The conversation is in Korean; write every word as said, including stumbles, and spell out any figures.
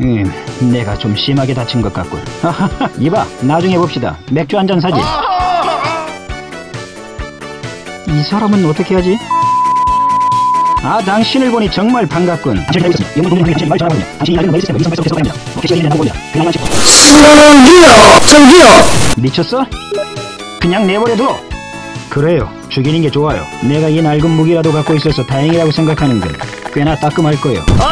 음, 내가 좀 심하게 다친 것 같군. 하하하, 이봐, 나중에 봅시다. 맥주 한잔 사지. 이 사람은 어떻게 하지? 아, 당신을 보니 정말 반갑군. 미쳤어? 그냥 내버려둬. 그래요, 죽이는 게 좋아요. 내가 이 낡은 무기라도 갖고 있어서 다행이라고 생각하는군. 꽤나 따끔할 거요.